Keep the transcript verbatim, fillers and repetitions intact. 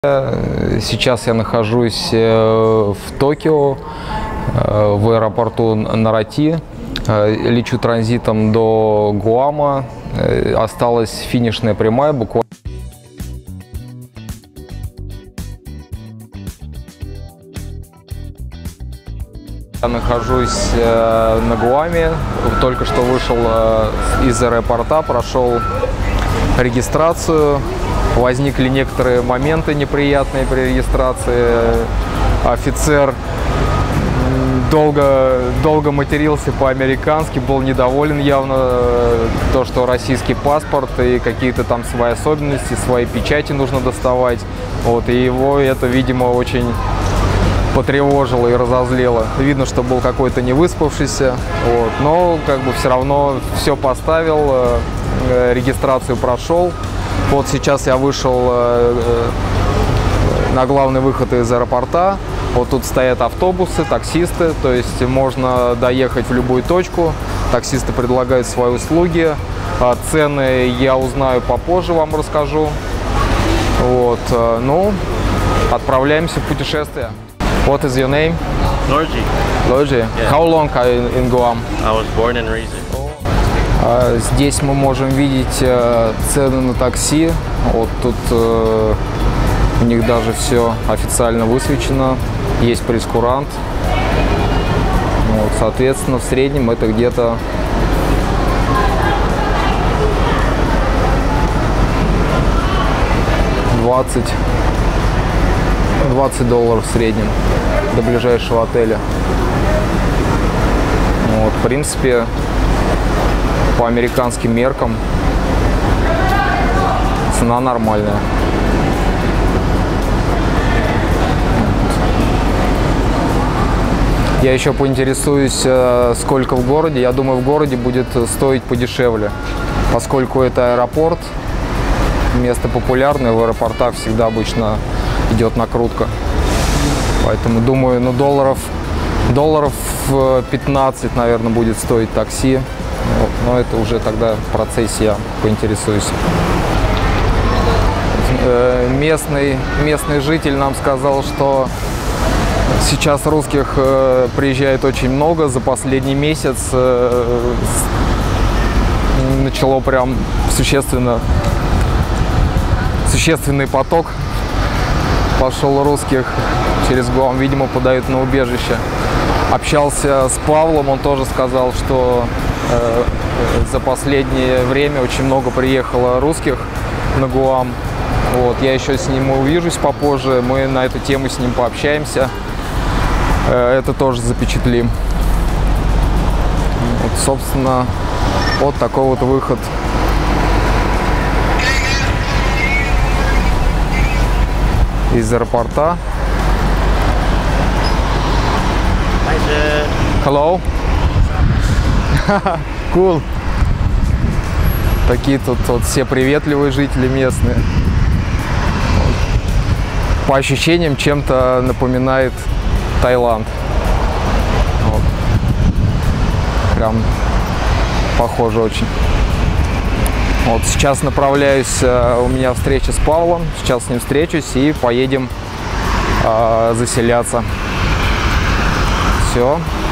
Сейчас я нахожусь в Токио, в аэропорту Нарати. Лечу транзитом до Гуама. Осталась финишная прямая буквально. Я нахожусь на Гуаме. Только что вышел из аэропорта, прошел регистрацию. Возникли некоторые моменты неприятные при регистрации. Офицер долго, долго матерился по-американски, был недоволен явно то, что российский паспорт и какие-то там свои особенности, свои печати нужно доставать. Вот, и его это, видимо, очень потревожило и разозлило. Видно, что был какой-то невыспавшийся, вот, но как бы все равно все поставил, регистрацию прошел. Вот сейчас я вышел э, на главный выход из аэропорта. Вот тут стоят автобусы, таксисты, то есть можно доехать в любую точку. Таксисты предлагают свои услуги. А цены я узнаю попозже, вам расскажу. Вот, э, ну, отправляемся в путешествие. What is your name? Lorji. Lorji. Yeah. How long are you in Guam? I was born and raised in. Здесь мы можем видеть цены на такси. Вот тут э, у них даже все официально высвечено. Есть прейскурант. Вот, соответственно, в среднем это где-то двадцать долларов в среднем до ближайшего отеля. Вот, в принципе, по американским меркам цена нормальная. Я еще поинтересуюсь, сколько в городе. Я думаю, в городе будет стоить подешевле, поскольку это аэропорт, место популярное, в аэропортах всегда обычно идет накрутка. Поэтому думаю, ну долларов, долларов пятнадцать, наверное, будет стоить такси. Но это уже тогда в процессе я поинтересуюсь. Местный, местный житель нам сказал, что сейчас русских приезжает очень много. За последний месяц начало прям существенно, существенный поток. Пошел русских через Гуам, видимо, подают на убежище. Общался с Павлом, он тоже сказал, что э, за последнее время очень много приехало русских на Гуам. Вот, я еще с ним увижусь попозже, мы на эту тему с ним пообщаемся. Э, это тоже запечатлим. Вот, собственно, вот такой вот выход. Из аэропорта. Hello. Cool. Такие тут вот все приветливые жители местные. По ощущениям чем-то напоминает Таиланд. Вот. Прям похоже очень. Вот сейчас направляюсь, у меня встреча с Павлом, сейчас с ним встречусь и поедем э, заселяться. Все.